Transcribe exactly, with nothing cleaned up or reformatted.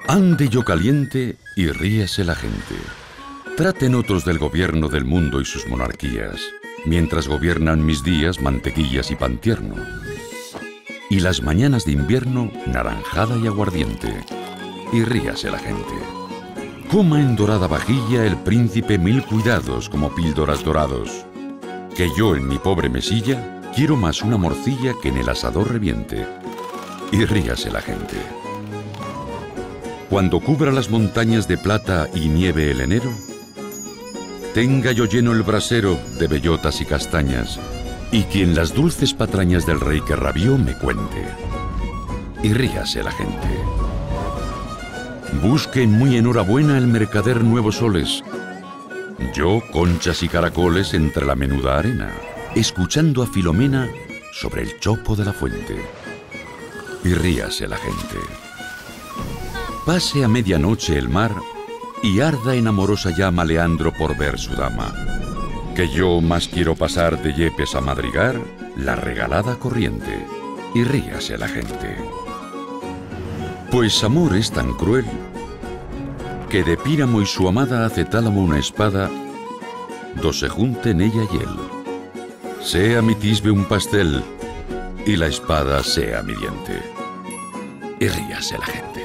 Ande yo caliente y ríase la gente. Traten otros del gobierno del mundo y sus monarquías, mientras gobiernan mis días mantequillas y pan tierno. Y las mañanas de invierno, naranjada y aguardiente. Y ríase la gente. Coma en dorada vajilla el príncipe mil cuidados como píldoras dorados. Que yo en mi pobre mesilla quiero más una morcilla que en el asador reviente. Y ríase la gente. Cuando cubra las montañas de plata y nieve el enero, tenga yo lleno el brasero de bellotas y castañas, y quien las dulces patrañas del rey que rabió me cuente. Y ríase la gente. Busque muy enhorabuena el mercader nuevos soles. Yo conchas y caracoles entre la menuda arena, escuchando a Filomena sobre el chopo de la fuente. Y ríase la gente. Pase a medianoche el mar y arda en amorosa llama Leandro por ver su dama. Que yo más quiero pasar de Yepes a madrigar la regalada corriente. Y ríase la gente. Pues amor es tan cruel que de Píramo y su amada hace tálamo una espada, do se junten ella y él. Sea mi tisbe un pastel y la espada sea mi diente. Y ríase la gente.